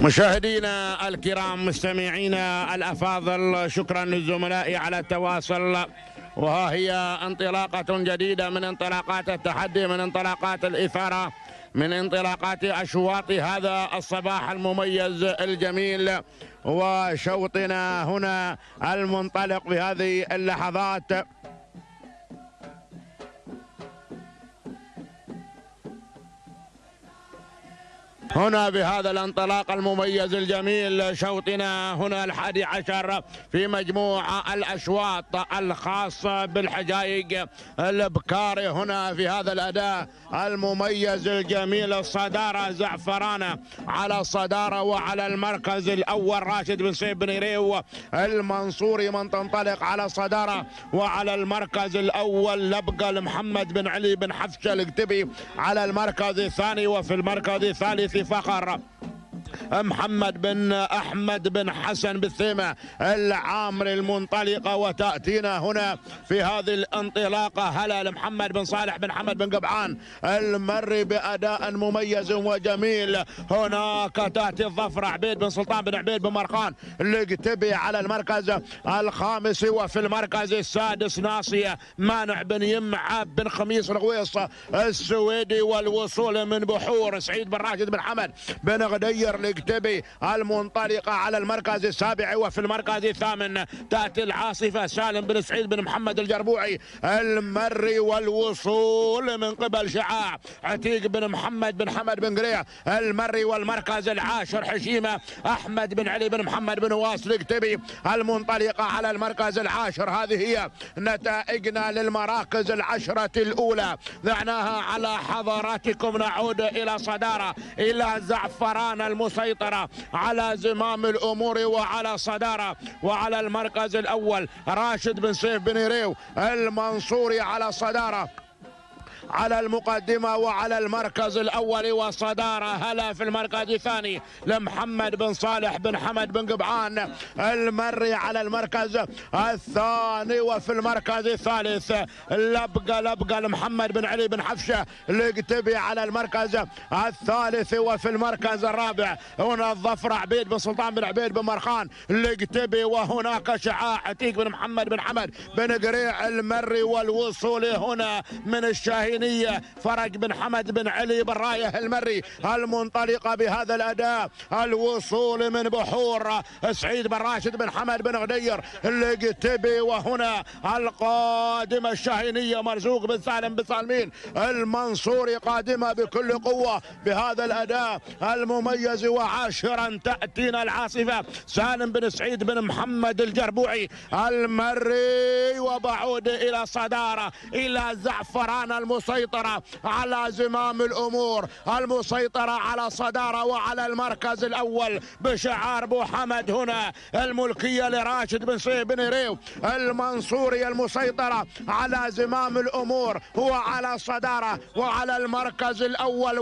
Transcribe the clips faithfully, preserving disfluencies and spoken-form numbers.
مشاهدينا الكرام مستمعينا الأفاضل، شكرا للزملاء على التواصل. وها هي انطلاقة جديدة من انطلاقات التحدي، من انطلاقات الإثارة، من انطلاقات أشواط هذا الصباح المميز الجميل. وشوطنا هنا المنطلق بهذه اللحظات هنا بهذا الانطلاق المميز الجميل. شوطنا هنا الحادي عشر في مجموعة الأشواط الخاصة بالحجايج البكاري. هنا في هذا الأداء المميز الجميل الصدارة زعفرانة على الصدارة، وعلى المركز الأول راشد بن سيف بن ريو المنصوري من تنطلق على الصدارة، وعلى المركز الأول لبقى محمد بن علي بن حفشة الكتبي على المركز الثاني، وفي المركز الثالث فخر محمد بن أحمد بن حسن بالثيمة العامر المنطلقة. وتأتينا هنا في هذه الانطلاقة هلا لمحمد بن صالح بن حمد بن قبعان المري بأداء مميز وجميل. هناك تأتي الظفر عبيد بن سلطان بن عبيد بن مرخان القتبي على المركز الخامس، وفي المركز السادس ناصية مانع بن يمعب بن خميس الغويص السويدي، والوصول من بحور سعيد بن راشد بن حمد بن غدير الكتبي المنطلقة على المركز السابع. وفي المركز الثامن تأتي العاصفة سالم بن سعيد بن محمد الجربوعي المري، والوصول من قبل شعاع عتيق بن محمد بن حمد بن قريع المري. والمركز العاشر حشيمة أحمد بن علي بن محمد بن واصل الكتبي المنطلقة على المركز العاشر. هذه هي نتائجنا للمراكز العشرة الأولى، ضعناها على حضراتكم. نعود إلى صدارة، إلى زعفران المسيطرة على زمام الأمور وعلى صدارة، وعلى المركز الأول راشد بن سيف بن ريو المنصوري على صدارة على المقدمة وعلى المركز الأول وصدارة. هلا في المركز الثاني لمحمد بن صالح بن حمد بن قبعان المري على المركز الثاني، وفي المركز الثالث لبقى لبقى لمحمد بن علي بن حفشة القتبي على المركز الثالث، وفي المركز الرابع هنا الظفر عبيد بن سلطان بن عبيد بن مرخان القتبي، وهناك شعاع عتيق بن محمد بن حمد بن قريع المري. والوصول هنا من الشاهين فرج بن حمد بن علي بن رايه المري المنطلقة بهذا الأداء. الوصول من بحور سعيد بن راشد بن حمد بن غدير القتبي، وهنا القادمة الشاهينية مرزوق بن سالم بن سالمين المنصوري قادمة بكل قوة بهذا الأداء المميز. وعاشرا تأتينا العاصفة سالم بن سعيد بن محمد الجربوعي المري. وبعود إلى صدارة، إلى زعفران المسيطرة على زمام الأمور، المسيطرة على صدارة وعلى المركز الأول بشعار أبو حمد. هنا الملكية لراشد بن سيف بن ريو المنصوري المسيطرة على زمام الأمور، هو على صدارة وعلى المركز الأول.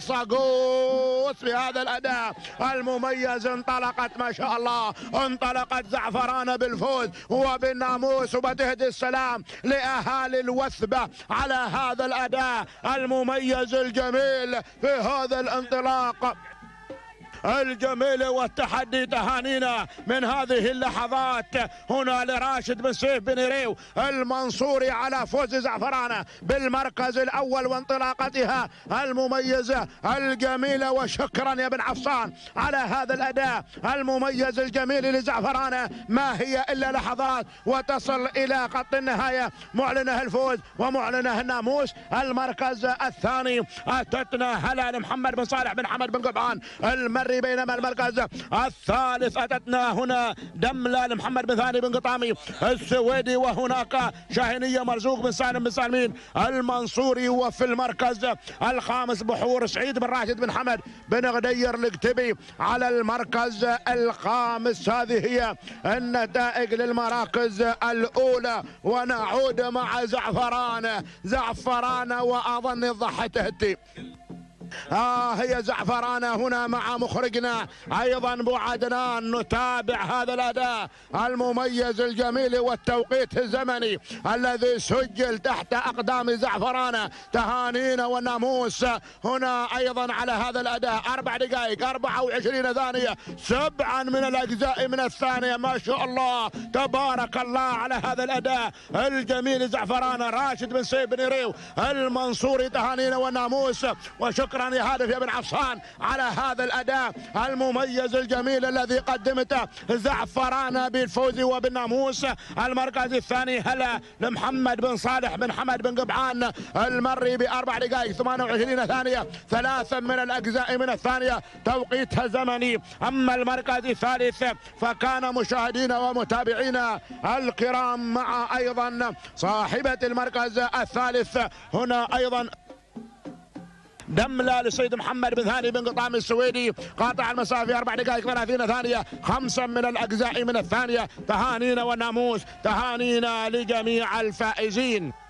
والعصاقوس بهذا الأداء المميز انطلقت ما شاء الله، انطلقت زعفران بالفوز وبالناموس، وبتهدي السلام لأهالي الوثبة على هذا الأداء المميز الجميل في هذا الانطلاق الجميل والتحدي. تهانينا من هذه اللحظات هنا لراشد بن سيف بن ريو المنصوري على فوز زعفرانة بالمركز الأول وانطلاقتها المميزة الجميلة. وشكرا يا بن عفصان على هذا الأداء المميز الجميل لزعفرانة. ما هي إلا لحظات وتصل إلى خط النهاية، معلنه الفوز ومعلنه الناموس. المركز الثاني أتتنا هلا لمحمد بن صالح بن حمد بن قبعان المري، بينما المركز الثالث أتتنا هنا دملة لمحمد بن ثاني بن قطامي السويدي، وهناك شاهينية مرزوق بن سالم بن سالمين المنصوري. وفي المركز الخامس بحور سعيد بن راشد بن حمد بن غدير الكتبي على المركز الخامس. هذه هي النتائج للمراكز الأولى. ونعود مع زعفران زعفران وأظن الضحى تهدي. آه هي زعفرانة هنا مع مخرجنا أيضا أبو عدنان. نتابع هذا الأداء المميز الجميل والتوقيت الزمني الذي سجل تحت أقدام زعفرانة. تهانينا والناموس هنا أيضا على هذا الأداء. أربع دقائق أربعة وعشرين ثانية، سبعا من الأجزاء من الثانية. ما شاء الله تبارك الله على هذا الأداء الجميل. زعفرانة راشد بن سيف بن ريو المنصوري. تهانينا والناموس وشكرا يا هادف يا بن عفصان على هذا الأداء المميز الجميل الذي قدمته زعفرانة بالفوز وبالناموس. المركز الثاني هلا لمحمد بن صالح بن حمد بن قبعان المري بأربع دقائق ثمانية وعشرين ثانية، ثلاثا من الأجزاء من الثانية توقيتها زمني. أما المركز الثالث فكان مشاهدينا ومتابعينا الكرام مع أيضا صاحبة المركز الثالث هنا أيضا دملة للسيد محمد بن ثاني بن قطام السويدي، قاطع المسافة أربع دقائق ثلاثين ثانية، خمسة من الأجزاء من الثانية. تهانينا والناموس، تهانينا لجميع الفائزين.